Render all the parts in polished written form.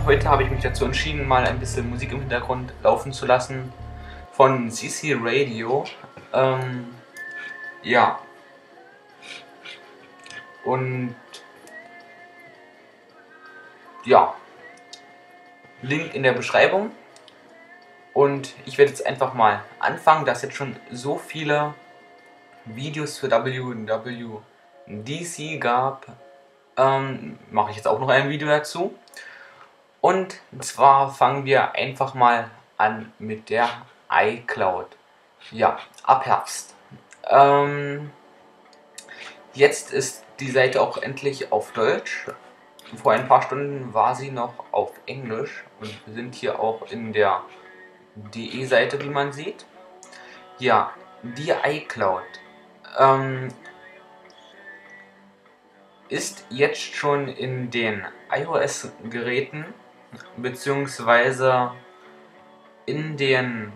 heute habe ich mich dazu entschieden, mal ein bisschen Musik im Hintergrund laufen zu lassen von CC Radio. Ja, und ja, Link in der Beschreibung. Und ich werde jetzt einfach mal anfangen, da es jetzt schon so viele Videos für WWDC gab, mache ich jetzt auch noch ein Video dazu. Und zwar fangen wir einfach mal an mit der iCloud. Ja, ab Herbst. Jetzt ist die Seite auch endlich auf Deutsch. Vor ein paar Stunden war sie noch auf Englisch und wir sind hier auch in der DE-Seite, wie man sieht. Ja, die iCloud ist jetzt schon in den iOS-Geräten beziehungsweise in den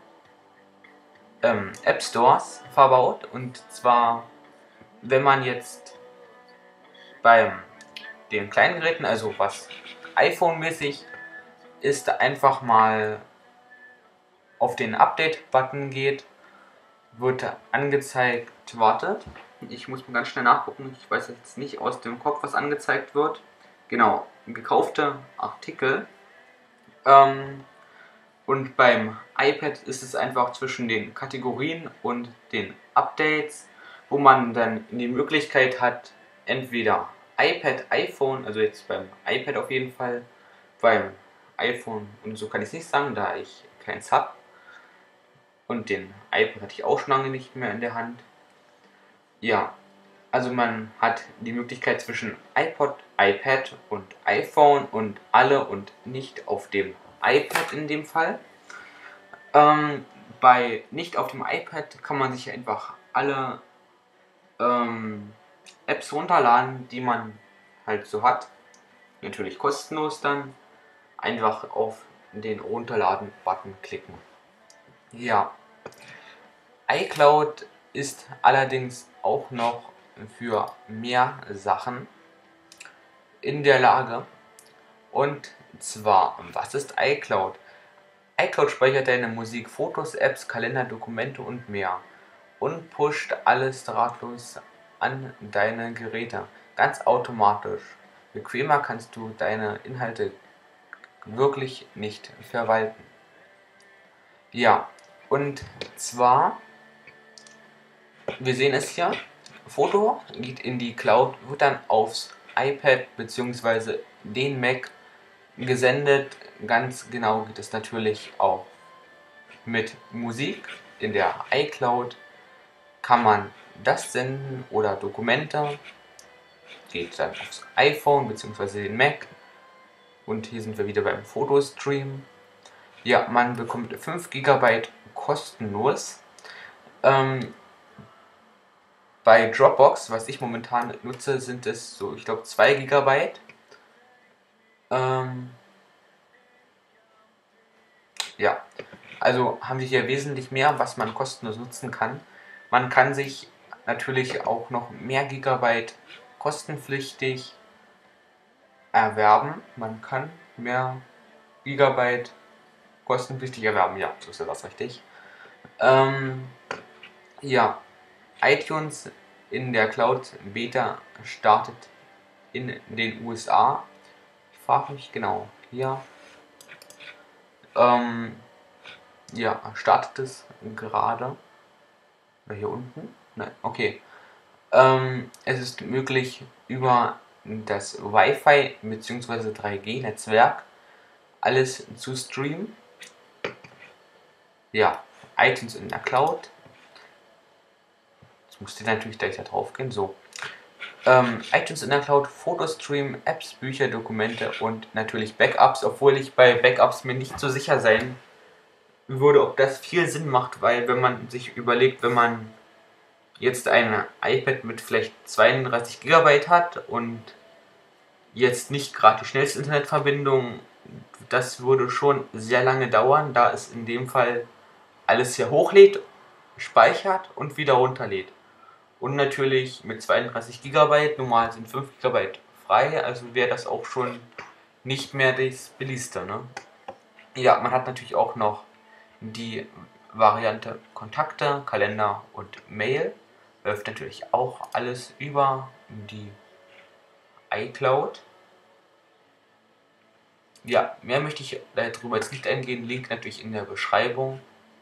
App Stores verbaut. Und zwar, wenn man jetzt bei den kleinen Geräten, also was iPhone-mäßig ist, einfach mal auf den Update-Button geht, wird angezeigt, wartet, ich muss mal ganz schnell nachgucken, ich weiß jetzt nicht aus dem Kopf, was angezeigt wird. Genau, gekaufte Artikel. Und beim iPad ist es einfach zwischen den Kategorien und den Updates, wo man dann die Möglichkeit hat, entweder iPad, iPhone, also jetzt beim iPad auf jeden Fall, beim iPhone, und so kann ich es nicht sagen, da ich keins habe. Und den iPad hatte ich auch schon lange nicht mehr in der Hand. Ja, also man hat die Möglichkeit zwischen iPod, iPad und iPhone und alle und nicht auf dem iPad in dem Fall. Bei nicht auf dem iPad kann man sich einfach alle Apps runterladen, die man halt so hat. Natürlich kostenlos dann. Einfach auf den Runterladen-Button klicken. Ja, iCloud ist allerdings auch noch für mehr Sachen in der Lage. Und zwar, was ist iCloud? iCloud speichert deine Musik, Fotos, Apps, Kalender, Dokumente und mehr und pusht alles drahtlos an deine Geräte. Ganz automatisch. Bequemer kannst du deine Inhalte wirklich nicht verwalten. Ja, und zwar, wir sehen es hier, Foto geht in die Cloud, wird dann aufs iPad bzw. den Mac gesendet. Ganz genau geht es natürlich auch mit Musik. In der iCloud kann man das senden oder Dokumente. Geht dann aufs iPhone bzw. den Mac. Und hier sind wir wieder beim Fotostream. Ja, man bekommt 5 GB kostenlos. Bei Dropbox, was ich momentan nutze, sind es so, ich glaube, 2 GB. Ja, also haben wir hier wesentlich mehr, was man kostenlos nutzen kann. Man kann sich natürlich auch noch mehr Gigabyte kostenpflichtig erwerben. Man kann mehr Gigabyte kostenpflichtig erwerben, ja, so ist das richtig. Ja, iTunes in der Cloud Beta startet in den USA. Ich frage mich genau, hier. Ja, startet es gerade. Oder hier unten? Nein, okay. Es ist möglich, über das Wi-Fi bzw. 3G-Netzwerk alles zu streamen. Ja, iTunes in der Cloud. Jetzt musst du natürlich gleich da drauf gehen. So. iTunes in der Cloud, Fotostream, Apps, Bücher, Dokumente und natürlich Backups, obwohl ich bei Backups mir nicht so sicher sein würde, ob das viel Sinn macht, weil wenn man sich überlegt, wenn man jetzt ein iPad mit vielleicht 32 GB hat und jetzt nicht gerade die schnellste Internetverbindung, das würde schon sehr lange dauern, da es in dem Fall alles hier hochlädt, speichert und wieder runterlädt. Und natürlich mit 32 GB, normal sind 5 GB frei, also wäre das auch schon nicht mehr das Billigste, ne? Ja, man hat natürlich auch noch die Variante Kontakte, Kalender und Mail. Läuft natürlich auch alles über die iCloud. Ja, mehr möchte ich darüber jetzt nicht eingehen. Link natürlich in der Beschreibung.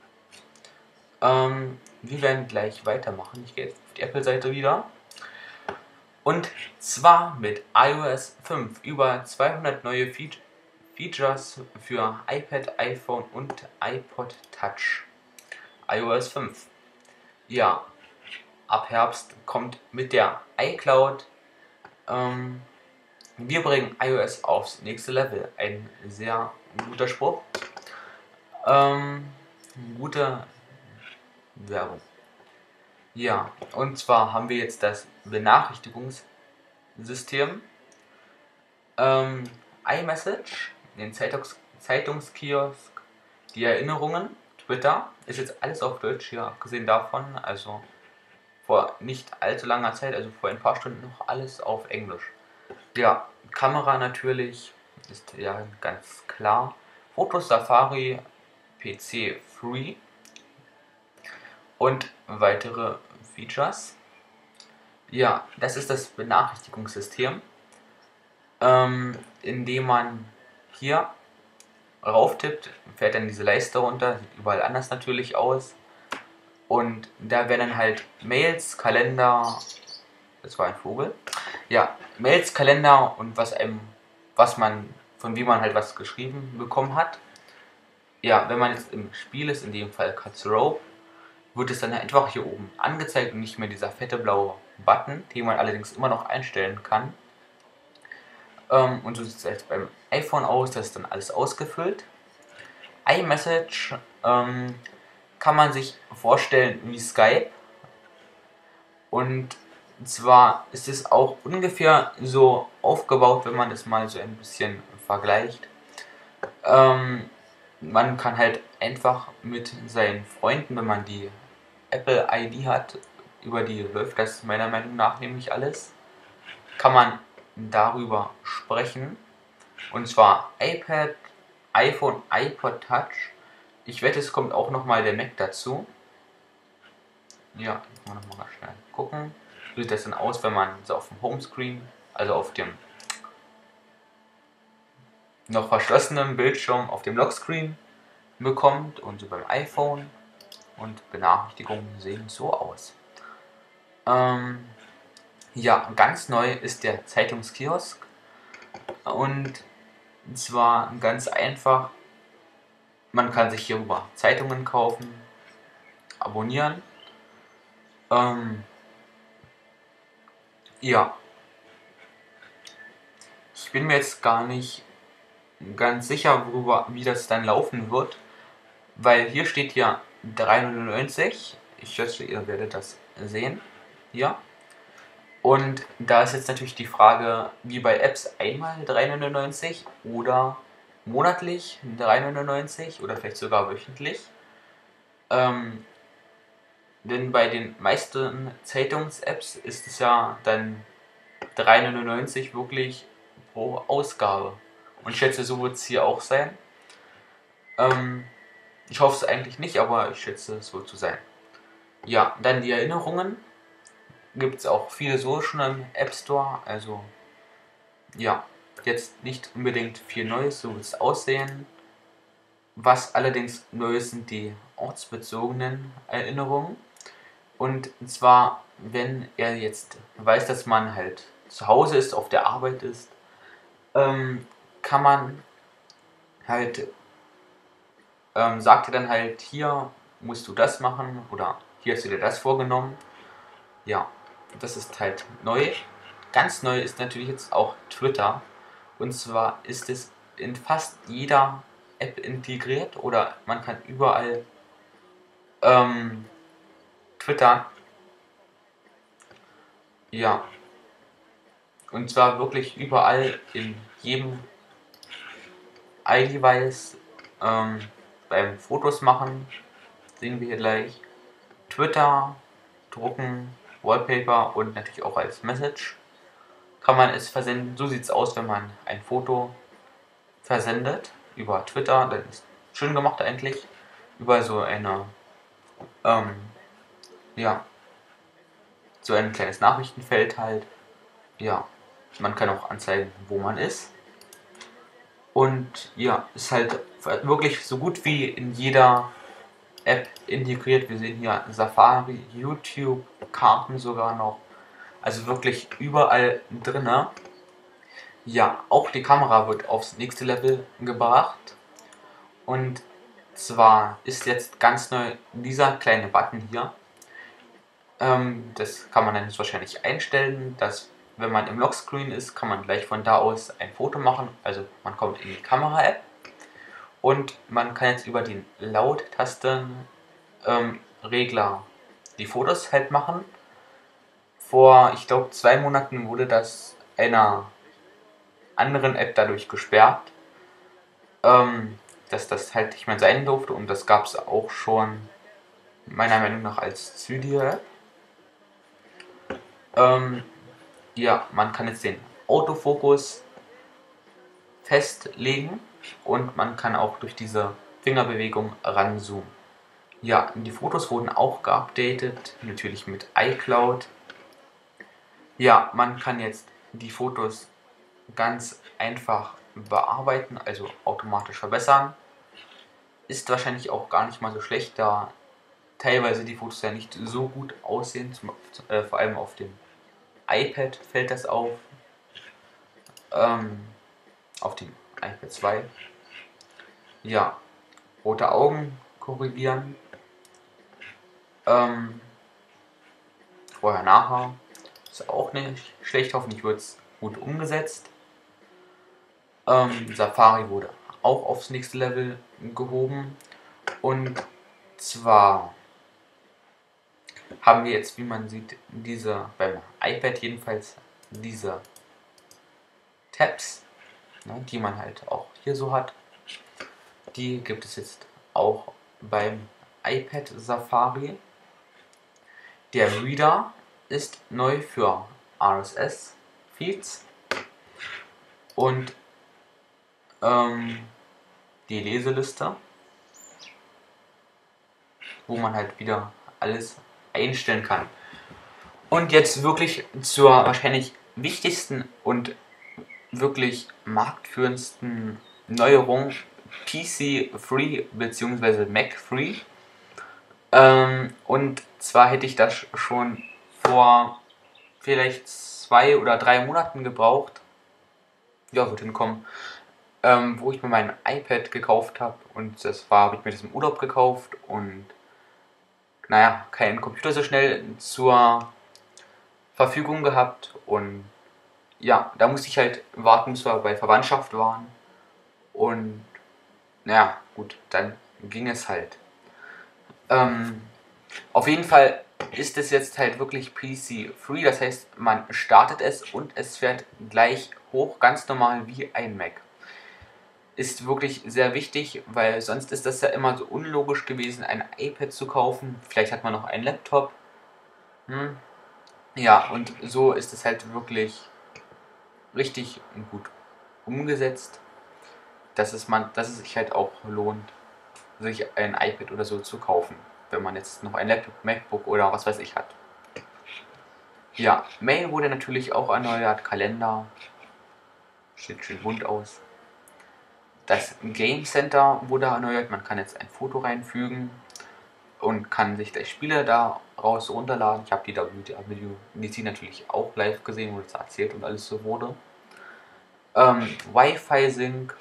Wir werden gleich weitermachen. Ich gehe jetzt auf die Apple-Seite wieder. Und zwar mit iOS 5 über 200 neue Features für iPad, iPhone und iPod Touch. iOS 5. Ja, ab Herbst kommt mit der iCloud. Wir bringen iOS aufs nächste Level. Ein sehr guter Spruch. Gute Werbung. Ja, und zwar haben wir jetzt das Benachrichtigungssystem, iMessage, den Zeitungskiosk, die Erinnerungen, Twitter, ist jetzt alles auf Deutsch hier, abgesehen davon, also vor nicht allzu langer Zeit, also vor ein paar Stunden noch alles auf Englisch. Ja, Kamera natürlich, ist ja ganz klar. Fotos Safari, PC Free und weitere Features. Ja, das ist das Benachrichtigungssystem, indem man hier rauftippt, fährt dann diese Leiste runter, sieht überall anders natürlich aus. Und da werden dann halt Mails, Kalender, das war ein Vogel, ja, Mails, Kalender und von wie man halt was geschrieben bekommen hat. Ja, wenn man jetzt im Spiel ist, in dem Fall Cuts Rope, wird es dann einfach hier oben angezeigt und nicht mehr dieser fette blaue Button, den man allerdings immer noch einstellen kann. Und so sieht es jetzt beim iPhone aus, das ist dann alles ausgefüllt. iMessage kann man sich vorstellen wie Skype. Und zwar ist es auch ungefähr so aufgebaut, wenn man das mal so ein bisschen vergleicht. Man kann halt einfach mit seinen Freunden, wenn man die Apple ID hat, über die läuft das meiner Meinung nach nämlich alles, kann man darüber sprechen. Und zwar iPad, iPhone, iPod Touch. Ich wette, es kommt auch nochmal der Mac dazu. Ja, ich muss nochmal schnell gucken. So sieht das dann aus, wenn man so auf dem Homescreen, also auf dem noch verschlossenen Bildschirm, auf dem Lockscreen bekommt. Und so beim iPhone. Und Benachrichtigungen sehen so aus. Ja, ganz neu ist der Zeitungskiosk. Und zwar ganz einfach, man kann sich hierüber Zeitungen kaufen, abonnieren. Ja, ich bin mir jetzt gar nicht ganz sicher, wie das dann laufen wird, weil hier steht ja 3,99. Ich schätze, ihr werdet das sehen. Ja. Und da ist jetzt natürlich die Frage, wie bei Apps einmal 3,99 oder monatlich 3,99 oder vielleicht sogar wöchentlich. Denn bei den meisten Zeitungs-Apps ist es ja dann 3,99 wirklich pro Ausgabe. Und ich schätze, so wird es hier auch sein. Ich hoffe es eigentlich nicht, aber ich schätze, es wird so sein. Ja, dann die Erinnerungen. Gibt es auch viele so schon im App Store. Also, ja, jetzt nicht unbedingt viel Neues, so wird es aussehen. Was allerdings neu ist, sind die ortsbezogenen Erinnerungen. Und zwar, wenn er jetzt weiß, dass man halt zu Hause ist, auf der Arbeit ist, kann man halt, sagt er dann halt, hier musst du das machen oder hier hast du dir das vorgenommen. Ja, das ist halt neu. Ganz neu ist natürlich jetzt auch Twitter. Und zwar ist es in fast jeder App integriert oder man kann überall twittern. Ja, und zwar wirklich überall in jedem iDevice. Beim Fotos machen sehen wir hier gleich. Twitter, drucken, Wallpaper und natürlich auch als Message kann man es versenden. So sieht es aus, wenn man ein Foto versendet über Twitter. Das ist schön gemacht eigentlich. Über so eine, ähm, ja, so ein kleines Nachrichtenfeld halt. Ja, man kann auch anzeigen, wo man ist. Und ja, ist halt wirklich so gut wie in jeder App integriert. Wir sehen hier Safari, YouTube, Karten sogar noch. Also wirklich überall drinne. Ja, auch die Kamera wird aufs nächste Level gebracht. Und zwar ist jetzt ganz neu dieser kleine Button hier. Das kann man dann jetzt wahrscheinlich einstellen, dass wenn man im Lockscreen ist, kann man gleich von da aus ein Foto machen. Also man kommt in die Kamera-App und man kann jetzt über den Laut-Tasten Regler die Fotos halt machen. Vor, ich glaube, 2 Monaten wurde das einer anderen App dadurch gesperrt, dass das halt nicht mehr sein durfte, und das gab es auch schon meiner Meinung nach als Cydia-App. Ja, man kann jetzt den Autofokus festlegen und man kann auch durch diese Fingerbewegung ranzoomen. Ja, die Fotos wurden auch geupdatet, natürlich mit iCloud. Ja, man kann jetzt die Fotos ganz einfach bearbeiten, also automatisch verbessern. Ist wahrscheinlich auch gar nicht mal so schlecht, da teilweise die Fotos ja nicht so gut aussehen, vor allem auf dem iPad fällt das auf dem iPad 2. Ja, rote Augen korrigieren, vorher, nachher, ist auch nicht schlecht, hoffentlich wird es gut umgesetzt. Safari wurde auch aufs nächste Level gehoben, und zwar haben wir jetzt, wie man sieht, beim iPad jedenfalls, diese Tabs, ne, die man halt auch hier so hat. Die gibt es jetzt auch beim iPad Safari. Der Reader ist neu für RSS-Feeds und die Leseliste, wo man halt wieder alles einstellen kann. Und jetzt wirklich zur wahrscheinlich wichtigsten und wirklich marktführendsten Neuerung: PC Free bzw. Mac Free. Und zwar hätte ich das schon vor vielleicht 2 oder 3 Monaten gebraucht. Ja, wird hinkommen. Wo ich mir mein iPad gekauft habe, und habe ich mir das im Urlaub gekauft, und naja, keinen Computer so schnell zur Verfügung gehabt, und ja, da musste ich halt warten, bis wir bei Verwandtschaft waren, und naja, gut, dann ging es halt. Auf jeden Fall ist es jetzt halt wirklich PC-free, das heißt, man startet es und es fährt gleich hoch, ganz normal wie ein Mac. Ist wirklich sehr wichtig, weil sonst ist das ja immer so unlogisch gewesen, ein iPad zu kaufen. Vielleicht hat man noch einen Laptop. Ja, und so ist es halt wirklich richtig gut umgesetzt, dass es sich halt auch lohnt, sich ein iPad oder so zu kaufen, wenn man jetzt noch ein Laptop, MacBook oder was weiß ich hat. Ja, Mail wurde natürlich auch erneuert, Kalender, sieht schön bunt aus. Das Game Center wurde erneuert, man kann jetzt ein Foto reinfügen und kann sich gleich Spiele daraus runterladen. Ich habe die WWDC natürlich auch live gesehen, wo das erzählt und alles so wurde. Wi-Fi Sync,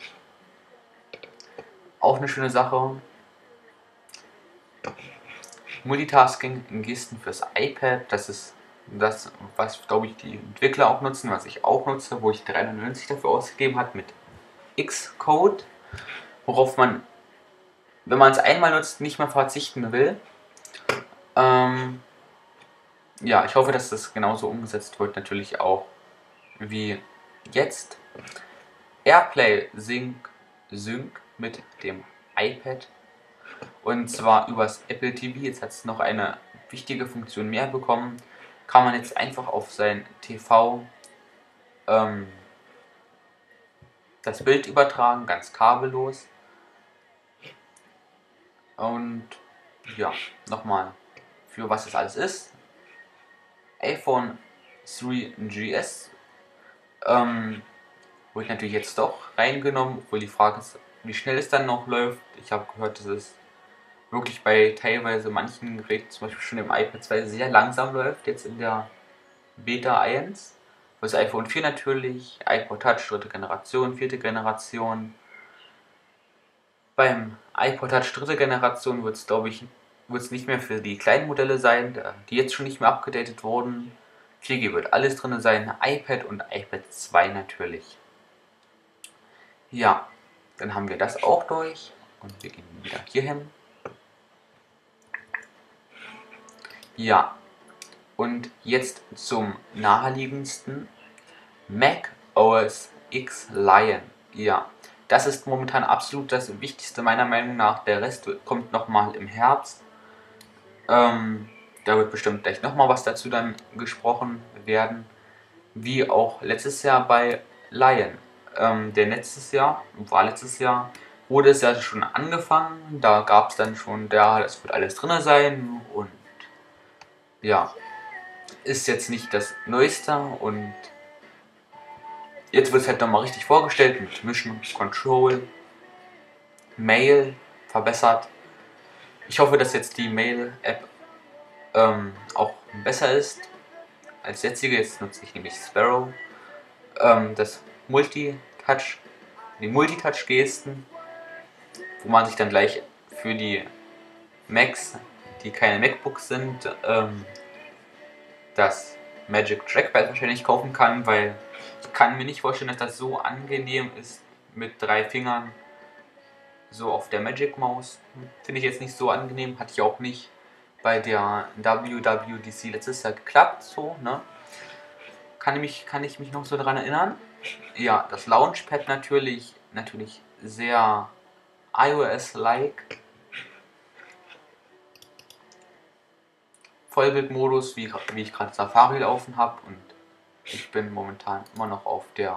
auch eine schöne Sache. Multitasking in Gesten fürs iPad, das ist das, was glaube ich die Entwickler auch nutzen, was ich auch nutze, wo ich 3,99 dafür ausgegeben habe mit Xcode, worauf man, wenn man es einmal nutzt, nicht mehr verzichten will. Ja, ich hoffe, dass das genauso umgesetzt wird, natürlich auch wie jetzt. AirPlay Sync mit dem iPad, und zwar übers Apple TV. Jetzt hat es noch eine wichtige Funktion mehr bekommen. Kann man jetzt einfach auf sein TV das Bild übertragen, ganz kabellos. Und ja, nochmal, für was das alles ist. iPhone 3GS wurde natürlich jetzt doch reingenommen, obwohl die Frage ist, wie schnell es dann noch läuft. Ich habe gehört, dass es wirklich bei teilweise manchen Geräten, zum Beispiel schon im iPad 2, sehr langsam läuft, jetzt in der Beta 1. Das iPhone 4 natürlich, iPod Touch dritte Generation, vierte Generation. Beim iPod Touch dritte Generation wird es, glaube ich, wird's nicht mehr für die kleinen Modelle sein, die jetzt schon nicht mehr abgedatet wurden. 4G wird alles drin sein, iPad und iPad 2 natürlich. Ja, dann haben wir das auch durch und wir gehen wieder hier hin. Ja, und jetzt zum naheliegendsten Mac OS X Lion. Ja, das ist momentan absolut das Wichtigste meiner Meinung nach. Der Rest kommt nochmal im Herbst. Da wird bestimmt gleich nochmal was dazu dann gesprochen werden. Wie auch letztes Jahr bei Lion. Letztes Jahr, wurde es ja schon angefangen. Da gab es dann schon, das wird alles drin sein. Und ja, ist jetzt nicht das Neueste. Und jetzt wird es halt nochmal richtig vorgestellt mit Mission Control, Mail verbessert. Ich hoffe, dass jetzt die Mail-App auch besser ist als jetzige. Jetzt nutze ich nämlich Sparrow. Das Multitouch, die Multitouch-Gesten, wo man sich dann gleich für die Macs, die keine MacBooks sind, das Magic Trackpad wahrscheinlich kaufen kann, weil ich kann mir nicht vorstellen, dass das so angenehm ist mit 3 Fingern so auf der Magic Maus. Finde ich jetzt nicht so angenehm, hatte ich auch nicht bei der WWDC letztes Jahr geklappt, so, ne? Kann ich mich noch so daran erinnern? Ja, das Launchpad natürlich sehr iOS-like. Vollbildmodus, wie ich gerade Safari laufen habe, und ich bin momentan immer noch auf der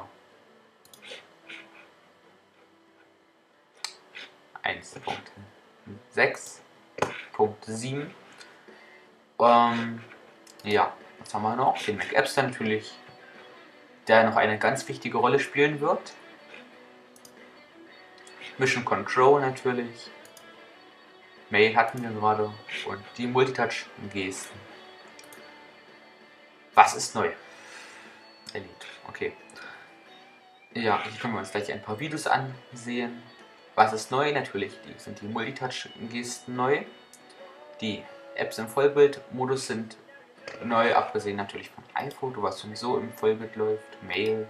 1.6.7. Ja, was haben wir noch? Den Mac Apps natürlich, der noch eine ganz wichtige Rolle spielen wird. Mission Control natürlich. Mail hatten wir gerade. Und die Multitouch-Gesten. Was ist neu? Elite, okay. Ja, hier können wir uns gleich ein paar Videos ansehen. Was ist neu? Natürlich sind die Multitouch-Gesten neu. Die Apps im Vollbildmodus sind neu, abgesehen natürlich von iPhoto, was sowieso im Vollbild läuft. Mail,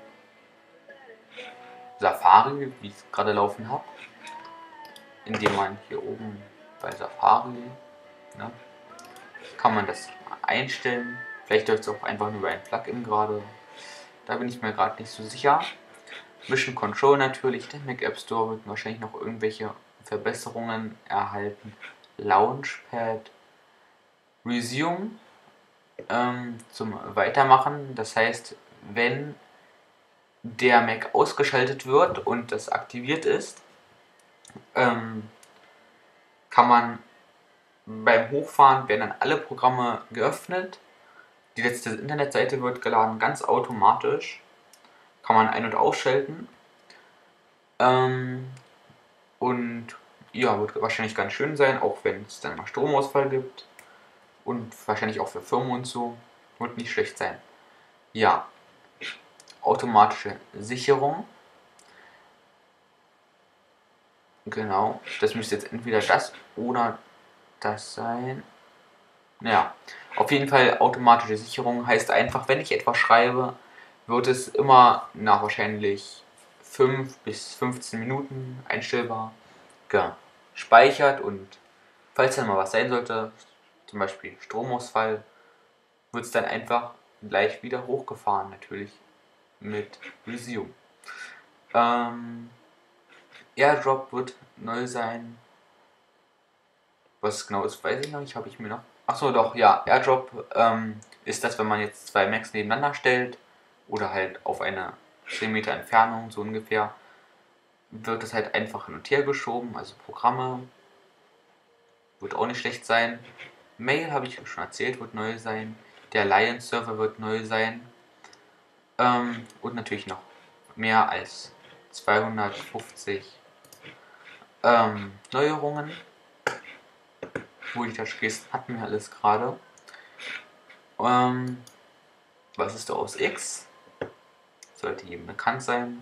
Safari, wie ich es gerade laufen habe. Indem man hier oben bei Safari, ne, kann man das einstellen. Vielleicht läuft es auch einfach nur über ein Plugin gerade. Da bin ich mir gerade nicht so sicher. Mission Control natürlich, der Mac App Store wird wahrscheinlich noch irgendwelche Verbesserungen erhalten. Launchpad, Resume zum Weitermachen. Das heißt, wenn der Mac ausgeschaltet wird und das aktiviert ist, kann man beim Hochfahren, werden dann alle Programme geöffnet. Die letzte Internetseite wird geladen, ganz automatisch. Kann man ein- und ausschalten. Und ja, wird wahrscheinlich ganz schön sein, auch wenn es dann mal Stromausfall gibt. Und wahrscheinlich auch für Firmen und so. Wird nicht schlecht sein. Ja, automatische Sicherung. Genau, das müsste jetzt entweder das oder das sein. Ja, auf jeden Fall automatische Sicherung heißt einfach, wenn ich etwas schreibe, wird es immer nach wahrscheinlich 5 bis 15 Minuten einstellbar gespeichert, und falls dann mal was sein sollte, zum Beispiel Stromausfall, wird es dann einfach gleich wieder hochgefahren, natürlich mit Resume. AirDrop wird neu sein. Was genau ist, weiß ich noch nicht, habe ich mir noch. Achso, doch, ja, AirDrop ist das, wenn man jetzt 2 Macs nebeneinander stellt oder halt auf eine 10 Meter Entfernung, so ungefähr. wird es halt einfach hin und her geschoben. Also Programme wird auch nicht schlecht sein. Mail, habe ich schon erzählt, wird neu sein. Der Lion-Server wird neu sein. Und natürlich noch mehr als 250 Neuerungen. Wo ich das Gest hatten wir alles gerade. Was ist da aus X? Sollte jedem bekannt sein.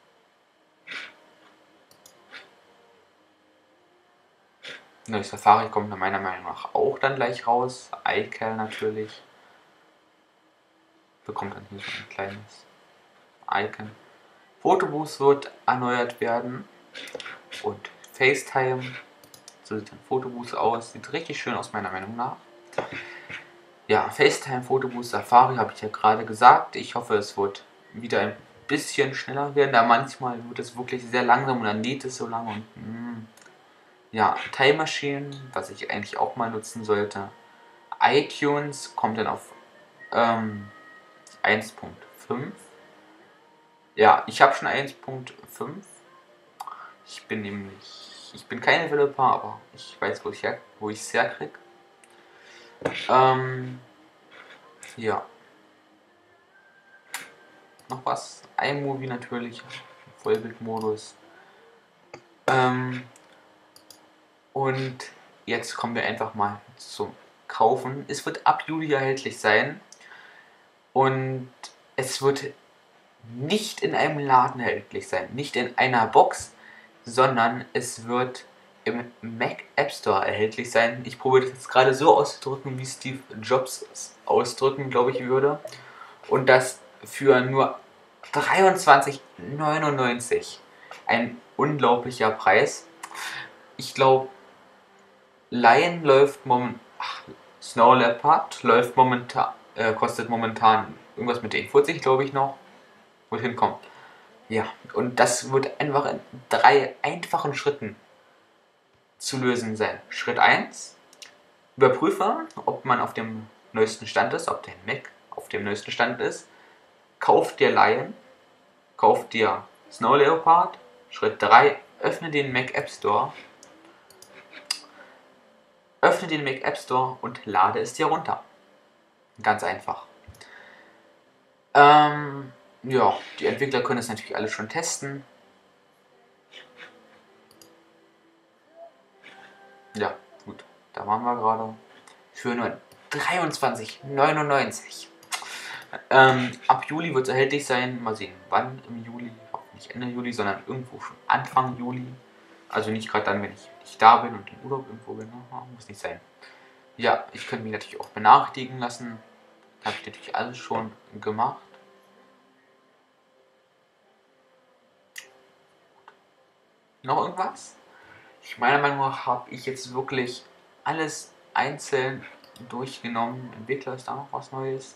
Neues Safari kommt meiner Meinung nach auch dann gleich raus. iCal natürlich. Bekommt dann hier so ein kleines Icon. Fotoboost wird erneuert werden. Und FaceTime. So sieht ein Fotoboost aus. Sieht richtig schön aus meiner Meinung nach. Ja, FaceTime, Fotoboost, Safari habe ich ja gerade gesagt. Ich hoffe, es wird wieder ein bisschen schneller werden. Da manchmal wird es wirklich sehr langsam und dann lädt es so lange. Und ja, Time Machine, was ich eigentlich auch mal nutzen sollte. iTunes kommt dann auf 1.5. Ja, ich habe schon 1.5. Ich bin kein Developer, aber ich weiß, wo ich es herkriege. Ja. Noch was? iMovie natürlich, Vollbildmodus. Und jetzt kommen wir einfach mal zum Kaufen. Es wird ab Juli erhältlich sein. Und es wird nicht in einem Laden erhältlich sein, nicht in einer Box, sondern es wird im Mac App Store erhältlich sein. Ich probiere das jetzt gerade so auszudrücken, wie Steve Jobs es ausdrücken, glaube ich, würde. Und das für nur 23,99. Ein unglaublicher Preis. Ich glaube, Lion läuft momentan. Snow Leopard läuft momentan. Kostet momentan irgendwas mit den 40, glaube ich, noch. Wo ich hinkomme. Ja, und das wird einfach in 3 einfachen Schritten zu lösen sein. Schritt 1: Überprüfe, ob man auf dem neuesten Stand ist, ob der Mac auf dem neuesten Stand ist. Kauf dir Lion, kauf dir Snow Leopard. Schritt 3: öffne den Mac App Store. Öffne den Mac App Store und lade es dir runter. Ganz einfach. Ja, die Entwickler können es natürlich alle schon testen. Ja, gut, da waren wir gerade. Für nur 23,99. Ab Juli wird es erhältlich sein. Mal sehen, wann im Juli. Nicht Ende Juli, sondern irgendwo schon Anfang Juli. Also nicht gerade dann, wenn ich nicht da bin und im Urlaub irgendwo bin. Muss nicht sein. Ja, ich könnte mich natürlich auch benachrichtigen lassen. Das habe ich natürlich alles schon gemacht. Noch irgendwas? Meiner Meinung nach habe ich jetzt wirklich alles einzeln durchgenommen. Entwickler, ist da noch was Neues?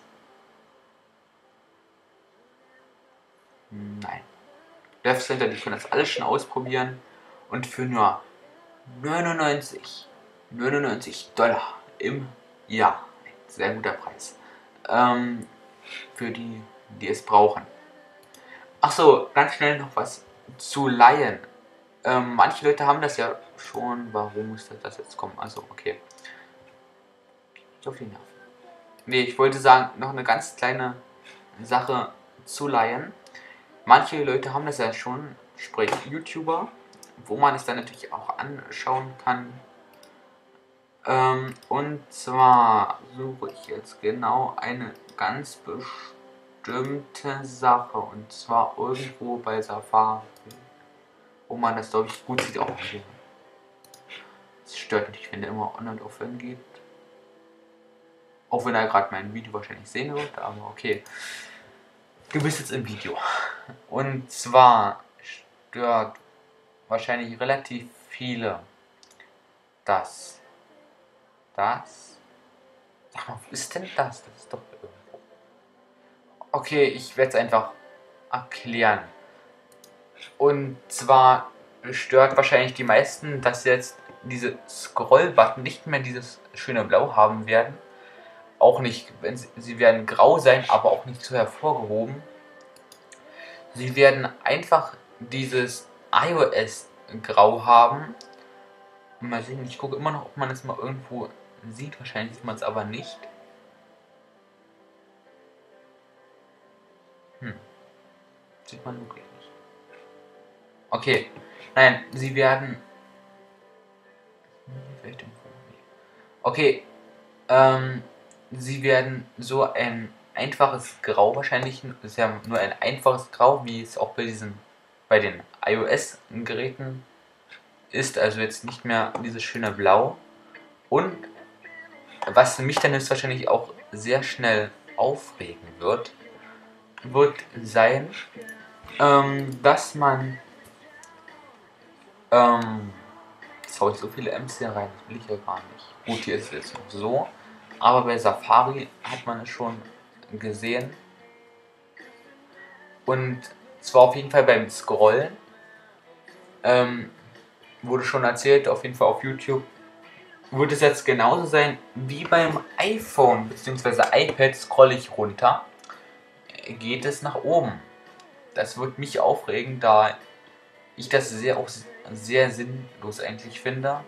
Nein. Dev Center, die können das alles schon ausprobieren. Und für nur 99 Dollar im Jahr. Sehr guter Preis. Für die, die es brauchen. Achso, ganz schnell noch was zu Lion. Manche Leute haben das ja schon. Warum muss das jetzt kommen? Also, okay. Ich auf die Nerven. Nee, ich wollte sagen, noch eine ganz kleine Sache zu Lion. Manche Leute haben das ja schon, sprich YouTuber, wo man es dann natürlich auch anschauen kann. Und zwar suche ich jetzt genau eine ganz bestimmte Sache. Und zwar irgendwo bei Safari. Wo man das, glaube ich, gut sieht auch hier. Es stört natürlich, wenn der immer on und off geht. Auch wenn er gerade mein Video wahrscheinlich sehen wird, aber okay. Du bist jetzt im Video. Und zwar stört wahrscheinlich relativ viele das. Sag mal, wo ist denn das? Das ist doch irgendwo. Okay, ich werde es einfach erklären. Und zwar stört wahrscheinlich die meisten, dass jetzt diese Scroll-Button nicht mehr dieses schöne Blau haben werden. Auch nicht, wenn sie werden grau sein, aber auch nicht so hervorgehoben. Sie werden einfach dieses iOS grau haben. Mal sehen, ich gucke immer noch, ob man es mal irgendwo sieht. Wahrscheinlich sieht man es aber nicht. Sieht man wirklich nicht. Okay, nein, sie werden... Okay, sie werden so ein einfaches Grau wahrscheinlich, ist ja nur ein einfaches Grau, wie es auch bei den iOS-Geräten ist, also jetzt nicht mehr dieses schöne Blau. Und was mich dann jetzt wahrscheinlich auch sehr schnell aufregen wird sein, dass man, jetzt hau ich so viele M's hier rein, das will ich ja gar nicht. Gut, hier ist es jetzt noch so, aber bei Safari hat man es schon gesehen. Und zwar auf jeden Fall beim Scrollen, wurde schon erzählt, auf jeden Fall auf YouTube, wird es jetzt genauso sein wie beim iPhone bzw. iPad. Scrolle ich runter, geht es nach oben. Das wird mich aufregen, da ich das auch sehr sinnlos eigentlich finde.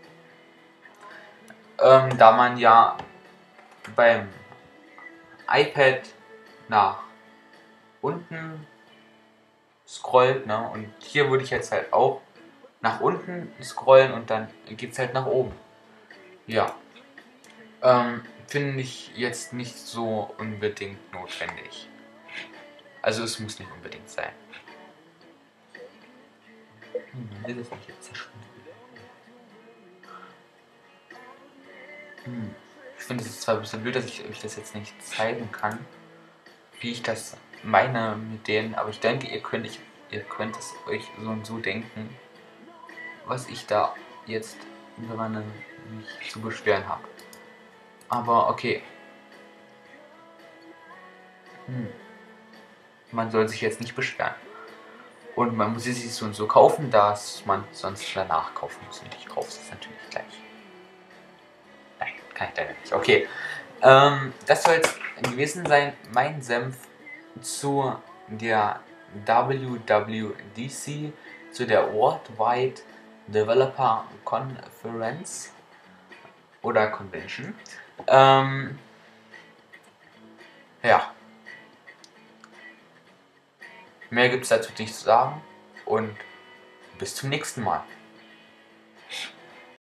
Da man ja beim iPad nach unten scrollt, ne? Und hier würde ich jetzt halt auch nach unten scrollen und dann geht es halt nach oben. Ja, finde ich jetzt nicht so unbedingt notwendig. Also es muss nicht unbedingt sein. Will es nicht jetzt zerschwindet. Ich finde es zwar ein bisschen blöd, dass ich euch das jetzt nicht zeigen kann, wie ich das meine mit denen, aber ich denke, ihr könnt es euch so und so denken, was ich da jetzt über mich zu beschweren habe. Aber okay. Man soll sich jetzt nicht beschweren. Und man muss sie sich so und so kaufen, dass man sonst danach kaufen muss. Und ich kaufe es natürlich gleich. Nein, kann ich leider nicht. Okay. Das soll jetzt gewesen sein, mein Senf zu der WWDC, zu der Worldwide Developer Conference oder Convention. Ja. Mehr gibt es dazu nicht zu sagen und bis zum nächsten Mal.